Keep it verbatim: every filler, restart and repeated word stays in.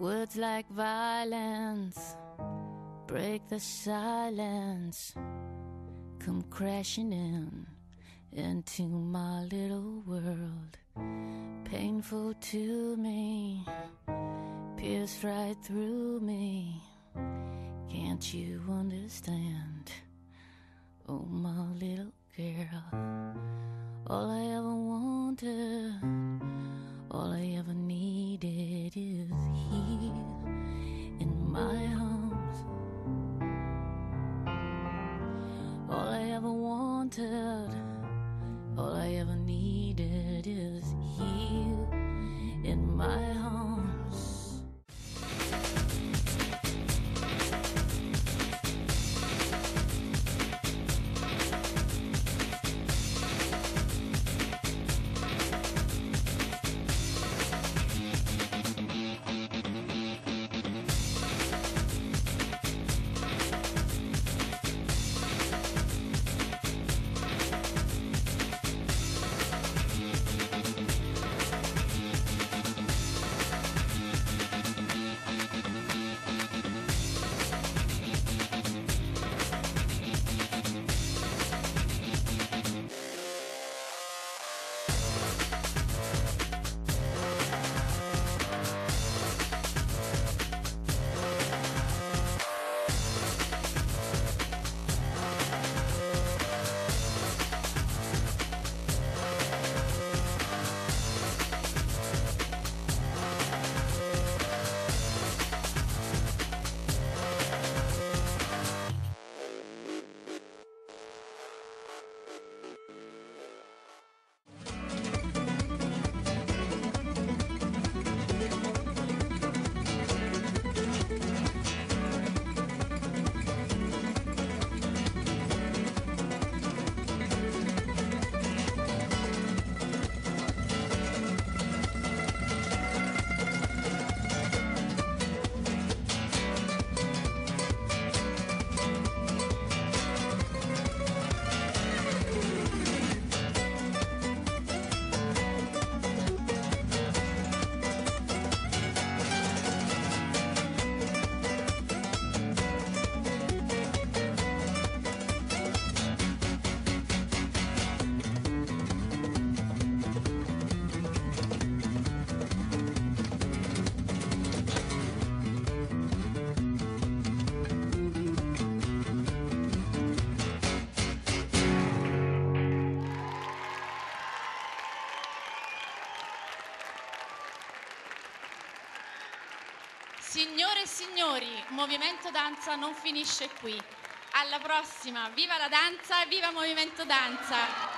Words like violence break the silence, come crashing in into my little world. Painful to me, pierce right through me. Can't you understand? Oh, my little girl. All I ever wanted, all I ever needed is here in my arms. All I ever wanted, all I ever needed is here in my arms. Signore e signori, Movimento Danza non finisce qui. Alla prossima, viva la danza e viva Movimento Danza!